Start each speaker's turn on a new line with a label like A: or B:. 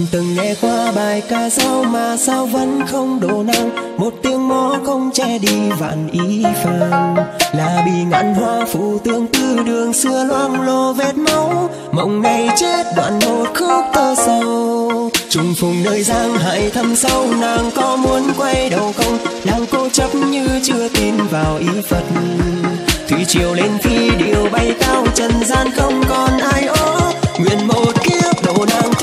A: từng nghe qua bài ca dao mà sao vẫn không đổ nàng. Một tiếng mõ không che đi vạn ý phàn. Là bị ngạn hoa phù tương tư đường xưa loang lổ vết máu. Mộng ngày chết đoạn một khúc tơ sầu. Trùng phùng nơi giang hải thâm sâu, nàng có muốn quay đầu không? Nàng cố chấp như chưa tin vào ý Phật. Thủy triều lên phi điệu bay cao, trần gian không còn ai ó. Nguyện một kiếp độ nàng